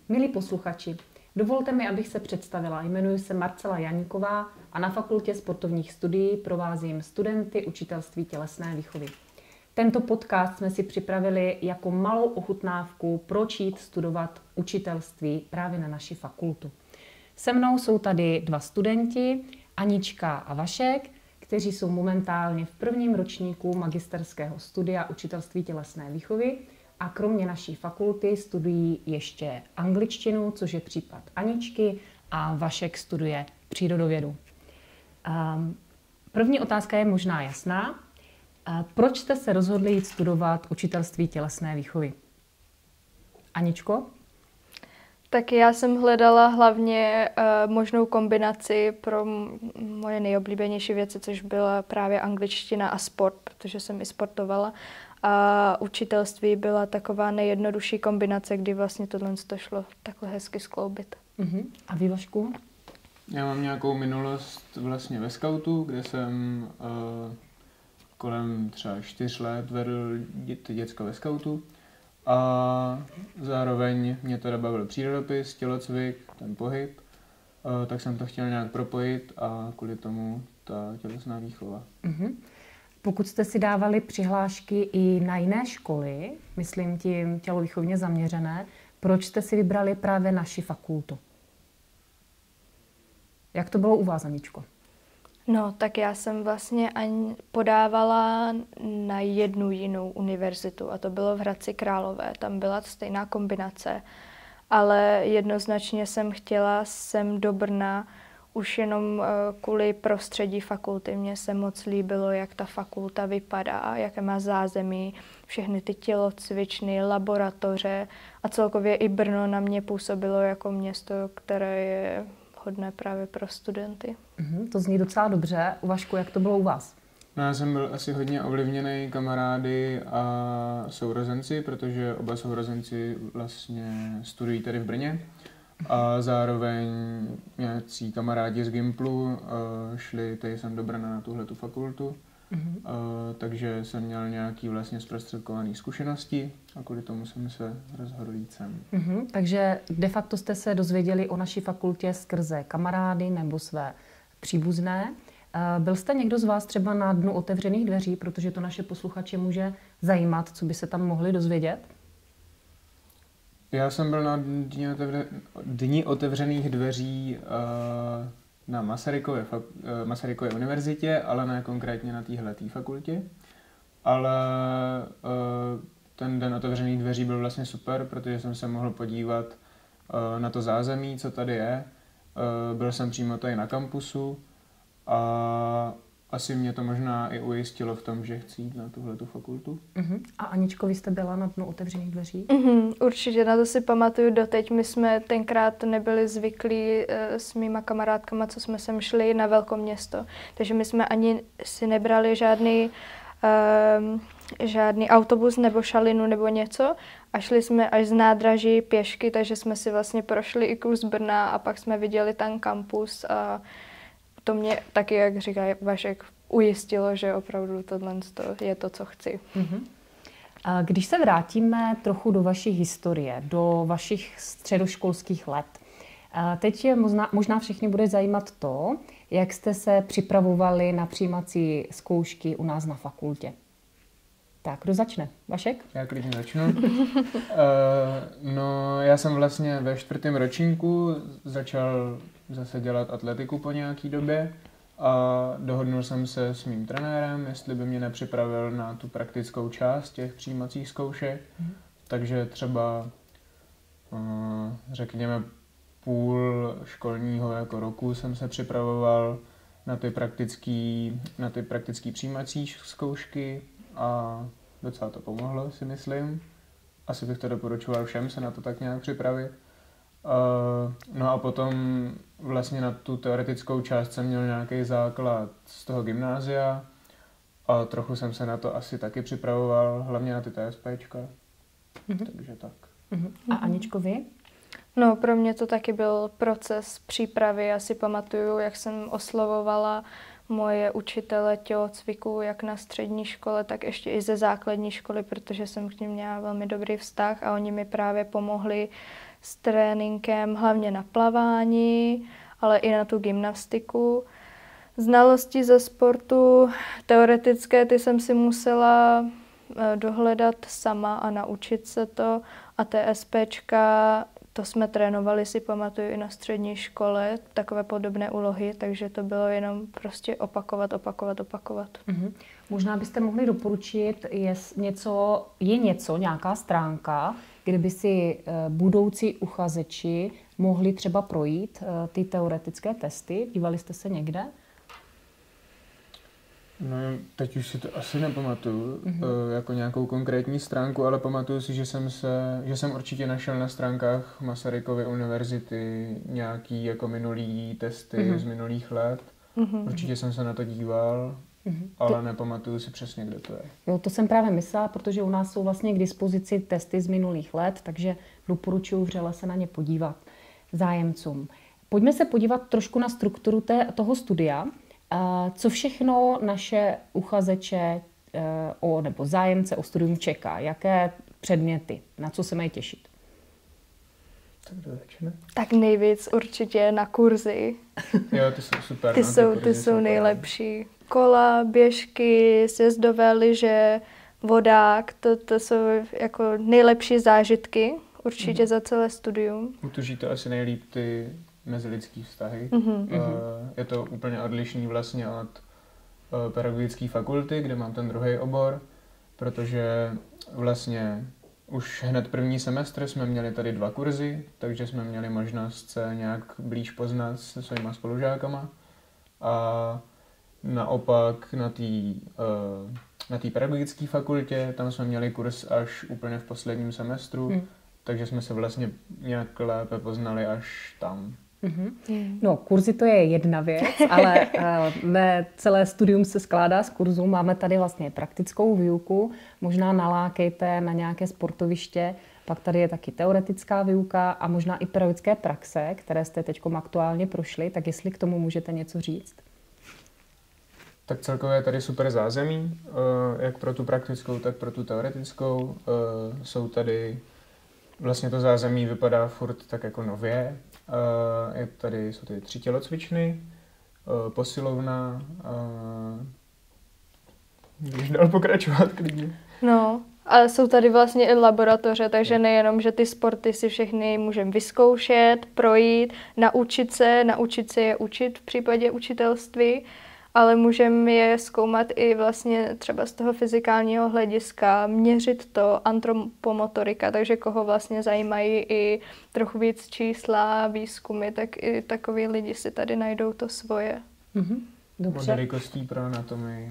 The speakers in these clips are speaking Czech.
Milí posluchači, dovolte mi, abych se představila. Jmenuji se Marcela Janíková a na Fakultě sportovních studií provázím studenty učitelství tělesné výchovy. Tento podcast jsme si připravili jako malou ochutnávku, proč jít studovat učitelství právě na naši fakultu. Se mnou jsou tady dva studenti, Anička a Vašek, kteří jsou momentálně v prvním ročníku magisterského studia učitelství tělesné výchovy a kromě naší fakulty studují ještě angličtinu, což je případ Aničky, a Vašek studuje přírodovědu. První otázka je možná jasná. Proč jste se rozhodli jít studovat učitelství tělesné výchovy? Aničko? Tak já jsem hledala hlavně možnou kombinaci pro moje nejoblíbenější věci, což byla právě angličtina a sport, protože jsem i sportovala. A učitelství byla taková nejjednodušší kombinace, kdy vlastně tohle šlo takhle hezky skloubit. A vy, Vašku? Já mám nějakou minulost vlastně ve skautu, kde jsem kolem třeba 4 let vedl děcka ve skautu. A zároveň mě teda bavil přírodopis, tělocvik, ten pohyb, tak jsem to chtěl nějak propojit a kvůli tomu ta tělesná výchova. Pokud jste si dávali přihlášky i na jiné školy, myslím tím tělovýchovně zaměřené, proč jste si vybrali právě naši fakultu? Jak to bylo u vás, Aničko? No, tak já jsem vlastně ani podávala na jednu jinou univerzitu a to bylo v Hradci Králové. Tam byla stejná kombinace, ale jednoznačně jsem chtěla sem do Brna už jenom kvůli prostředí fakulty. Mně se moc líbilo, jak ta fakulta vypadá, jaké má zázemí, všechny ty tělocvičny, laboratoře a celkově i Brno na mě působilo jako město, které je hodné právě pro studenty. To zní docela dobře. U Vašku, jak to bylo u vás? No, já jsem byl asi hodně ovlivněný kamarády a sourozenci, protože oba sourozenci vlastně studují tady v Brně. A zároveň nějací kamarádi z Gimplu šli tady sem do Brna na tuhletu fakultu. Takže jsem měl nějaký vlastně zprostředkovaný zkušenosti a kvůli tomu jsem se rozhodl jít sem. Takže de facto jste se dozvěděli o naší fakultě skrze kamarády nebo své příbuzné. Byl jste někdo z vás třeba na dnu otevřených dveří, protože to naše posluchače může zajímat, co by se tam mohli dozvědět? Já jsem byl na dni otevřených dveří na Masarykově univerzitě, ale ne konkrétně na téhletý fakultě. Ale ten den otevřených dveří byl vlastně super, protože jsem se mohl podívat na to zázemí, co tady je. Byl jsem přímo tady na kampusu a asi mě to možná i ujistilo v tom, že chci jít na tuhletu fakultu. A Aničko, vy jste byla na dnu otevřených dveří? Určitě, na to si pamatuju doteď. My jsme tenkrát nebyli zvyklí s mýma kamarádkama, co jsme sem šli na velkoměsto. Takže my jsme ani si nebrali žádný autobus nebo šalinu nebo něco a šli jsme až z nádraží pěšky, takže jsme si vlastně prošli i kus Brna a pak jsme viděli ten kampus a to mě taky, jak říká Vašek, ujistilo, že opravdu tohle je to, co chci. Když se vrátíme trochu do vaší historie, do vašich středoškolských let, teď možná všechny bude zajímat to, jak jste se připravovali na přijímací zkoušky u nás na fakultě. Tak, kdo začne? Vašek? Já klidně začnu. No, já jsem vlastně ve 4. ročníku začal zase dělat atletiku po nějaký době a dohodnul jsem se s mým trenérem, jestli by mě nepřipravil na tu praktickou část těch přijímacích zkoušek. Takže třeba řekněme půl školního jako roku jsem se připravoval na ty praktický přijímací zkoušky a docela to pomohlo, si myslím. Asi bych to doporučoval všem se na to tak nějak připravit. No a potom vlastně na tu teoretickou část jsem měl nějaký základ z toho gymnázia a trochu jsem se na to asi taky připravoval, hlavně na ty TSPčka. Takže tak. A Aničko, vy? No, pro mě to taky byl proces přípravy. Já si pamatuju, jak jsem oslovovala moje učitele tělocviku, jak na střední škole, tak ještě i ze základní školy, protože jsem k nim měla velmi dobrý vztah a oni mi právě pomohli s tréninkem hlavně na plavání, ale i na tu gymnastiku. Znalosti ze sportu teoretické, ty jsem si musela dohledat sama a naučit se to. A TSPčka, to jsme trénovali, si pamatuju, i na střední škole, takové podobné úlohy, takže to bylo jenom prostě opakovat. Mm-hmm. Možná byste mohli doporučit, je něco, nějaká stránka, kde by si budoucí uchazeči mohli třeba projít ty teoretické testy. Dívali jste se někde? No, teď už si to asi nepamatuju, jako nějakou konkrétní stránku, ale pamatuju si, že jsem určitě našel na stránkách Masarykovy univerzity nějaký jako minulý testy z minulých let. Určitě jsem se na to díval, ale nepamatuju si přesně, kde to je. Jo, to jsem právě myslela, protože u nás jsou vlastně k dispozici testy z minulých let, takže doporučuji vřele se na ně podívat zájemcům. Pojďme se podívat trošku na strukturu toho studia. Co všechno naše uchazeče nebo zájemce o studium čeká? Jaké předměty? Na co se mají těšit? Tak kdo začne? Tak nejvíc určitě na kurzy. Jo, ty jsou super. Ty jsou nejlepší. Kola, běžky, sjezdové lyže, vodák, to jsou jako nejlepší zážitky určitě za celé studium. Utuží to asi nejlíp ty mezilidský vztahy. Je to úplně odlišný vlastně od pedagogické fakulty, kde mám ten druhý obor, protože vlastně už hned první semestr jsme měli tady 2 kurzy, takže jsme měli možnost se nějak blíž poznat se svýma spolužákama. A naopak na té pedagogické fakultě, tam jsme měli kurz až úplně v posledním semestru, takže jsme se vlastně nějak lépe poznali až tam. No, kurzy to je jedna věc, ale ne celé studium se skládá z kurzů. Máme tady vlastně praktickou výuku, možná nalákejte na nějaké sportoviště, pak tady je taky teoretická výuka a možná i pedagogické praxe, které jste teď aktuálně prošli, tak jestli k tomu můžete něco říct. Tak celkově je tady super zázemí, jak pro tu praktickou, tak pro tu teoretickou. Jsou tady, vlastně to zázemí vypadá furt tak jako nově. Jsou tady 3 tělocvičny, posilovna, když dál pokračovat klidně. No, ale jsou tady vlastně i laboratoře, takže nejenom, že ty sporty si všechny můžeme vyzkoušet, projít, naučit se je učit v případě učitelství, ale můžeme je zkoumat i vlastně třeba z toho fyzikálního hlediska, měřit to, antropomotorika, takže koho vlastně zajímají i trochu víc čísla, výzkumy, tak i takový lidi si tady najdou to svoje. Dobře. Modely kostí pro anatomii.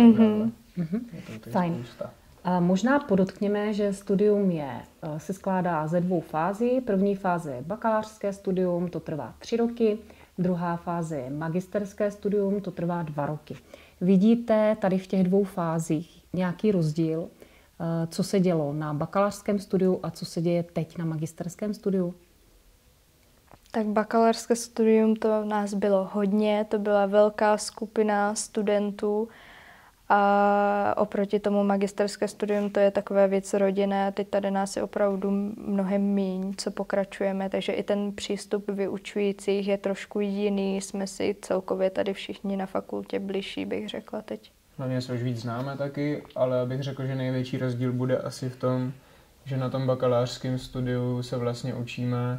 Fajn. A možná podotkněme, že studium se skládá ze 2 fází. První fáze je bakalářské studium, to trvá 3 roky. Druhá fáze je magisterské studium, to trvá 2 roky. Vidíte tady v těch 2 fázích nějaký rozdíl, co se dělo na bakalářském studiu a co se děje teď na magisterském studiu? Tak bakalářské studium to nás bylo hodně, to byla velká skupina studentů a oproti tomu magisterské studium to je takové věc rodinné, teď tady nás je opravdu mnohem míň, co pokračujeme, takže i ten přístup vyučujících je trošku jiný, jsme si celkově tady všichni na fakultě bližší, bych řekla teď. Hlavně se už víc známe taky, ale bych řekl, že největší rozdíl bude asi v tom, že na tom bakalářském studiu se vlastně učíme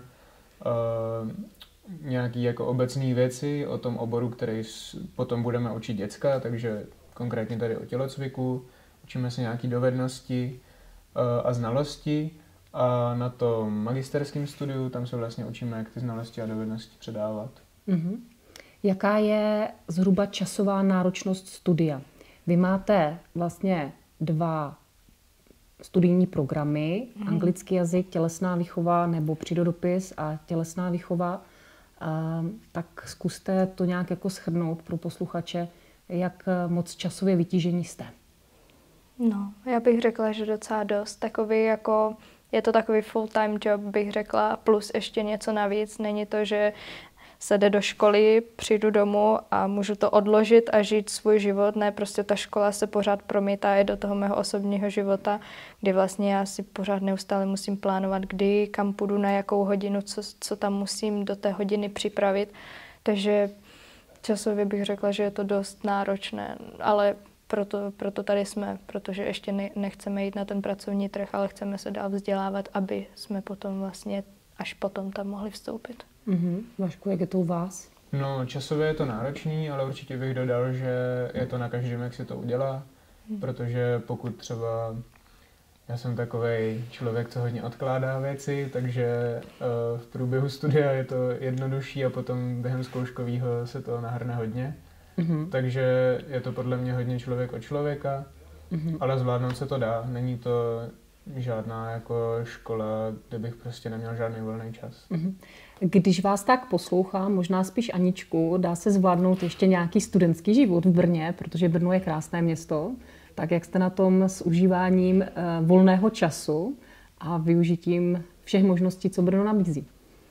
nějaký jako obecné věci o tom oboru, který potom budeme učit děcka, takže konkrétně tady o tělocviku, učíme se nějaké dovednosti a znalosti a na tom magisterském studiu tam se vlastně učíme, jak ty znalosti a dovednosti předávat. Jaká je zhruba časová náročnost studia? Vy máte vlastně 2 studijní programy, anglický jazyk, tělesná výchova nebo přírodopis a tělesná výchova. Tak zkuste to nějak jako shrnout pro posluchače, jak moc časově vytížení jste. No, já bych řekla, že docela dost. Je to takový full-time job, bych řekla, plus ještě něco navíc. Není to, že se jde do školy, přijdu domů a můžu to odložit a žít svůj život. Ne, prostě ta škola se pořád promítá i do toho mého osobního života, kdy vlastně já si pořád neustále musím plánovat, kdy, kam půjdu, na jakou hodinu, co tam musím do té hodiny připravit. Takže časově bych řekla, že je to dost náročné, ale proto tady jsme, protože ještě nechceme jít na ten pracovní trh, ale chceme se dál vzdělávat, aby jsme potom vlastně až potom tam mohli vstoupit. Vašku, jak je to u vás? No, časově je to náročný, ale určitě bych dodal, že je to na každém, jak si to udělá, protože pokud třeba já jsem takovej člověk, co hodně odkládá věci, takže v průběhu studia je to jednodušší a potom během zkouškového se to nahrne hodně. Takže je to podle mě hodně člověk od člověka, ale zvládnout se to dá. Není to žádná jako škola, kde bych prostě neměl žádný volný čas. Když vás tak poslouchám, možná spíš Aničku, dá se zvládnout ještě nějaký studentský život v Brně, protože Brno je krásné město. Tak jak jste na tom s užíváním volného času a využitím všech možností, co Brno nabízí?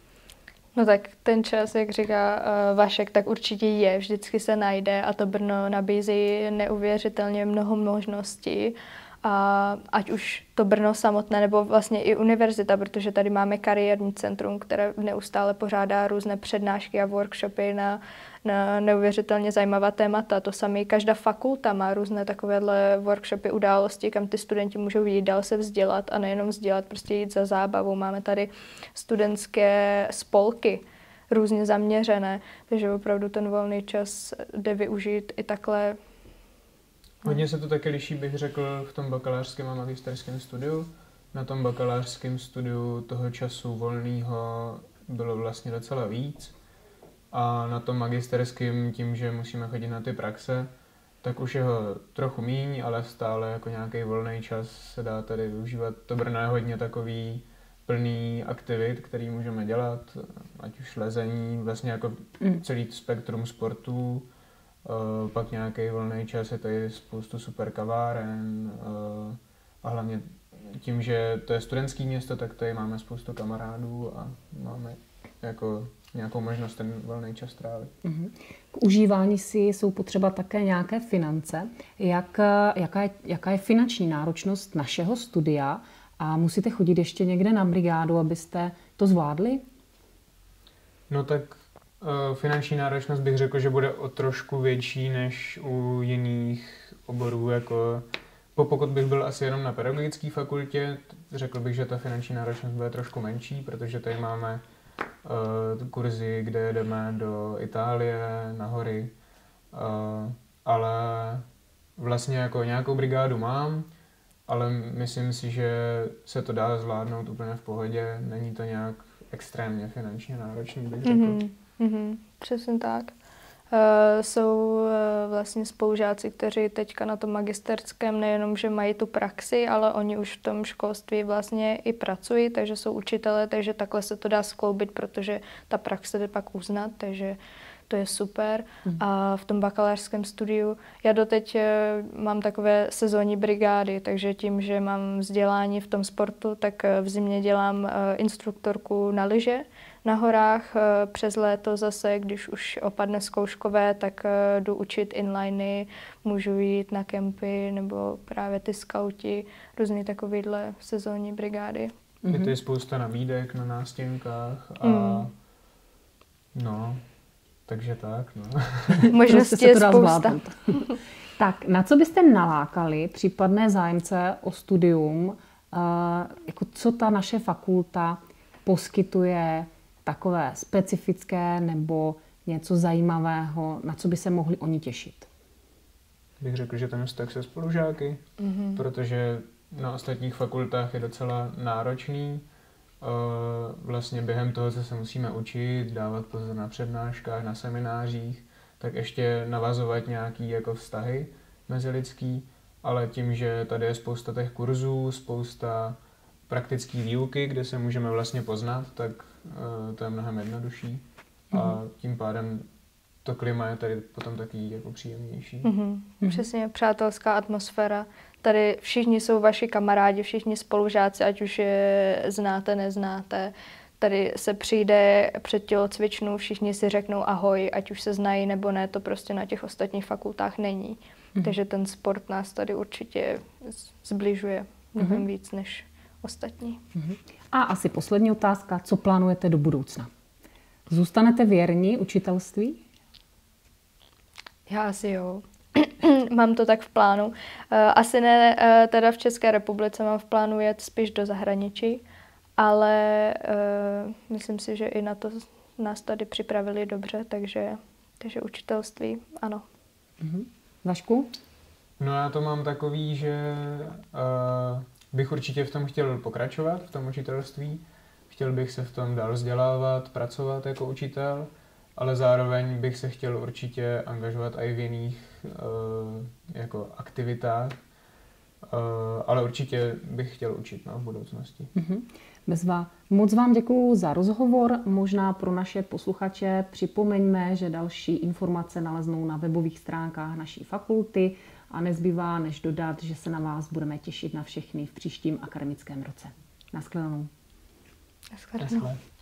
No tak ten čas, jak říká Vašek, tak určitě je, vždycky se najde a to Brno nabízí neuvěřitelně mnoho možností. A ať už to Brno samotné, nebo vlastně i univerzita, protože tady máme kariérní centrum, které neustále pořádá různé přednášky a workshopy na neuvěřitelně zajímavá témata. To samé každá fakulta má různé takovéhle workshopy, události, kam ty studenti můžou jít dál se vzdělat a nejenom vzdělat, prostě jít za zábavou. Máme tady studentské spolky, různě zaměřené, takže opravdu ten volný čas jde využít i takhle. Hodně se to taky liší, bych řekl, v tom bakalářském a magisterském studiu. Na tom bakalářském studiu toho času volného bylo vlastně docela víc. A na tom magisterském, tím, že musíme chodit na ty praxe, tak už je ho trochu míň, ale stále jako nějaký volný čas se dá tady využívat. To Brno je hodně takový plný aktivit, který můžeme dělat, ať už lezení, vlastně jako celý spektrum sportů. Pak nějaký volný čas, je tady spoustu super kaváren a hlavně tím, že to je studentské město, tak tady máme spoustu kamarádů a máme jako nějakou možnost ten volný čas trávit. K užívání si jsou potřeba také nějaké finance. Jaká je finanční náročnost našeho studia a musíte chodit ještě někde na brigádu, abyste to zvládli? No tak finanční náročnost bych řekl, že bude o trošku větší než u jiných oborů, jako pokud bych byl asi jenom na pedagogické fakultě, řekl bych, že ta finanční náročnost bude trošku menší, protože tady máme kurzy, kde jdeme do Itálie, na hory, ale vlastně jako nějakou brigádu mám, ale myslím si, že se to dá zvládnout úplně v pohodě, není to nějak extrémně finančně náročný, bych řekl. Přesně tak. Jsou vlastně spolužáci, kteří teďka na tom magisterském nejenom, že mají tu praxi, ale oni už v tom školství vlastně i pracují, takže jsou učitelé, takže takhle se to dá skloubit, protože ta praxe jde pak uznat, takže to je super. A v tom bakalářském studiu, já doteď mám takové sezónní brigády, takže tím, že mám vzdělání v tom sportu, tak v zimě dělám instruktorku na lyže, na horách, přes léto zase, když už opadne zkouškové, tak jdu učit inliny, můžu jít na kempy nebo právě ty skauti, různý takovýhle sezónní brigády. Je to spousta nabídek na nástěnkách a no, takže tak, no. Možností je spousta. Tak, na co byste nalákali případné zájemce o studium, jako co ta naše fakulta poskytuje takové specifické nebo něco zajímavého, na co by se mohli oni těšit? Bych řekl, že ten vztah se spolužáky, protože na ostatních fakultách je docela náročný. Vlastně během toho, co se musíme učit, dávat pozor na přednáškách, na seminářích, tak ještě navazovat nějaký jako vztahy mezilidský, ale tím, že tady je spousta těch kurzů, spousta praktické výuky, kde se můžeme vlastně poznat, tak to je mnohem jednodušší a tím pádem to klima je tady potom taky jako příjemnější. Přesně, přátelská atmosféra. Tady všichni jsou vaši kamarádi, všichni spolužáci, ať už je znáte, neznáte, tady se přijde před tělocvičnu, všichni si řeknou ahoj, ať už se znají nebo ne, to prostě na těch ostatních fakultách není. Takže ten sport nás tady určitě zbližuje mnohem víc než ostatní. A asi poslední otázka, co plánujete do budoucna? Zůstanete věrní učitelství? Já asi jo. Mám to tak v plánu. Asi ne teda v České republice, mám v plánu jet spíš do zahraničí, ale myslím si, že i na to nás tady připravili dobře, takže učitelství, ano. Vašku? No já to mám takový, že bych určitě v tom chtěl pokračovat, v tom učitelství. Chtěl bych se v tom dál vzdělávat, pracovat jako učitel, ale zároveň bych se chtěl určitě angažovat i v jiných jako aktivitách, ale určitě bych chtěl učit v budoucnosti. Bezva, moc vám děkuju za rozhovor. Možná pro naše posluchače připomeňme, že další informace naleznou na webových stránkách naší fakulty a nezbývá než dodat, že se na vás budeme těšit na všechny v příštím akademickém roce. Naschledanou. Naschledanou.